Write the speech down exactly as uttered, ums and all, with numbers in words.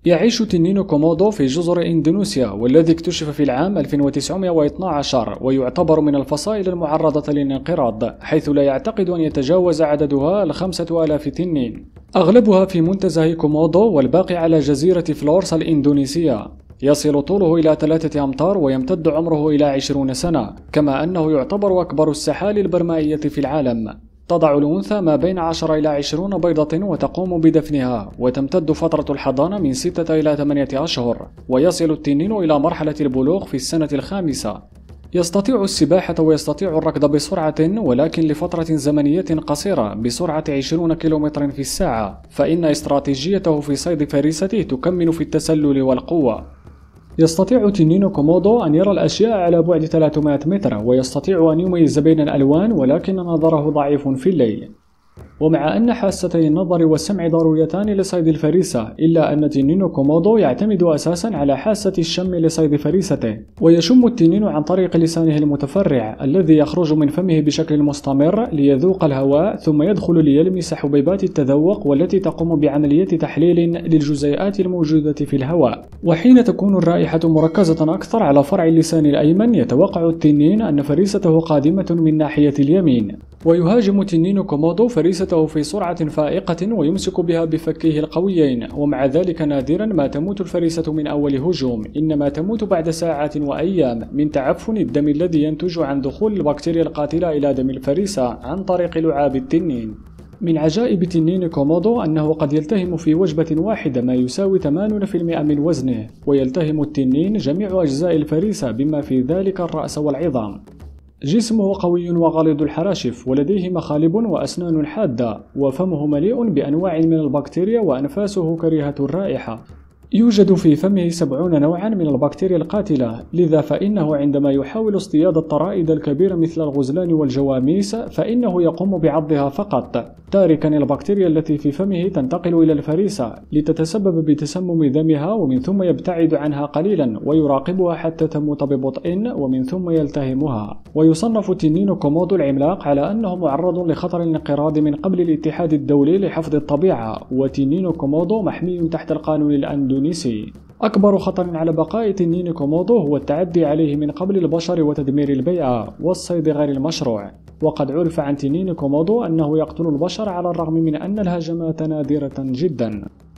يعيش تنين كومودو في جزر إندونيسيا، والذي اكتشف في العام ألف وتسعمائة واثني عشر، ويعتبر من الفصائل المعرضة للانقراض، حيث لا يعتقد أن يتجاوز عددها الخمسة آلاف تنين، أغلبها في منتزه كومودو والباقي على جزيرة فلورس الإندونيسية. يصل طوله إلى ثلاثة أمتار ويمتد عمره إلى عشرين سنة، كما أنه يعتبر أكبر السحالي البرمائية في العالم. تضع الأنثى ما بين عشرة إلى عشرين بيضة وتقوم بدفنها، وتمتد فترة الحضانة من ستة إلى ثمانية أشهر، ويصل التنين إلى مرحلة البلوغ في السنة الخامسة. يستطيع السباحة ويستطيع الركض بسرعة، ولكن لفترة زمنية قصيرة بسرعة عشرين كيلومترا في الساعة، فإن استراتيجيته في صيد فريسته تكمن في التسلل والقوة. يستطيع تنين كومودو أن يرى الأشياء على بعد ثلاثمائة متر، ويستطيع أن يميز بين الألوان، ولكن نظره ضعيف في الليل. ومع أن حاستي النظر والسمع ضروريتان لصيد الفريسة، إلا أن تنين كومودو يعتمد أساسا على حاسة الشم لصيد فريسته، ويشم التنين عن طريق لسانه المتفرع الذي يخرج من فمه بشكل مستمر ليذوق الهواء، ثم يدخل ليلمس حبيبات التذوق والتي تقوم بعملية تحليل للجزيئات الموجودة في الهواء. وحين تكون الرائحة مركزة أكثر على فرع اللسان الأيمن، يتوقع التنين أن فريسته قادمة من ناحية اليمين، ويهاجم تنين كومودو فريسته في سرعة فائقة ويمسك بها بفكيه القويين، ومع ذلك نادرا ما تموت الفريسة من أول هجوم، إنما تموت بعد ساعات وأيام من تعفن الدم الذي ينتج عن دخول البكتيريا القاتلة إلى دم الفريسة عن طريق لعاب التنين. من عجائب تنين كومودو أنه قد يلتهم في وجبة واحدة ما يساوي ثمانين بالمئة من وزنه، ويلتهم التنين جميع أجزاء الفريسة بما في ذلك الرأس والعظام. جسمه قوي وغليظ الحراشف، ولديه مخالب وأسنان حادة، وفمه مليء بأنواع من البكتيريا، وأنفاسه كريهة الرائحة. يوجد في فمه سبعون نوعا من البكتيريا القاتلة، لذا فإنه عندما يحاول اصطياد الطرائد الكبيرة مثل الغزلان والجواميس فإنه يقوم بعضها فقط، تاركا البكتيريا التي في فمه تنتقل إلى الفريسة لتتسبب بتسمم دمها، ومن ثم يبتعد عنها قليلا ويراقبها حتى تموت ببطء، ومن ثم يلتهمها. ويصنف تنين كومودو العملاق على أنه معرض لخطر الانقراض من قبل الاتحاد الدولي لحفظ الطبيعة، وتنين كومودو محمي تحت القانون الأندونيسي. أكبر خطر على بقاء تنين كومودو هو التعدي عليه من قبل البشر وتدمير البيئة والصيد غير المشروع، وقد عرف عن تنين كومودو أنه يقتل البشر على الرغم من أن الهجمات نادرة جدا.